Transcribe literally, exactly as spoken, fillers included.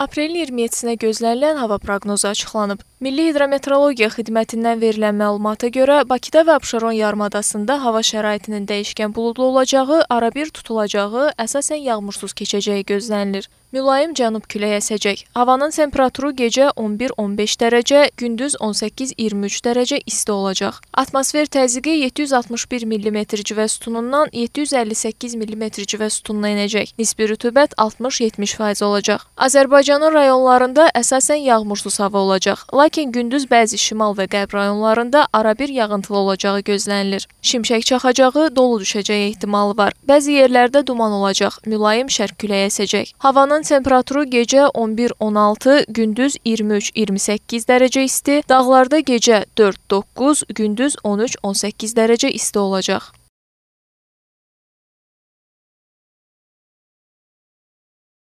Aprelin iyirmi yeddisinə gözlənilən hava proqnozu açıqlanıb. Milli Hidrometeorologiya Xidmətindən verilən məlumata görə Bakıda və Abşeron yarımadasında hava şəraitinin dəyişkən buludlu olacağı, arabir tutulacağı, əsasən yağmursuz keçəcəyi gözlənilir. Mülayim cənub küləyi əsəcək. Havanın temperaturu gecə on bir on beş dərəcə, gündüz on səkkiz iyirmi üç dərəcə isti olacaq. Atmosfer təzyiqi yeddi yüz altmış bir millimetr civə sütunundan yeddi yüz əlli səkkiz millimetr civə sütununa enəcək. Nisbi rütubət altmış yetmiş faiz olacaq. Azərbaycanın rayonlarında əsasən yağmursuz hava olacaq. Lakin gündüz bəzi şimal və qərb rayonlarında arabir yağıntılı olacağı gözlənilir. Şimşək çaxacağı, dolu düşəcəyi ehtimalı var. Bəzi yerlərdə duman olacaq. Mülayim şərq küləyi əsəcək. Havanın temperaturu gecə on bir on altı, gündüz iyirmi üç iyirmi səkkiz dərəcə isti, dağlarda gecə dörd doqquz, gündüz on üç on səkkiz dərəcə isti olacaq.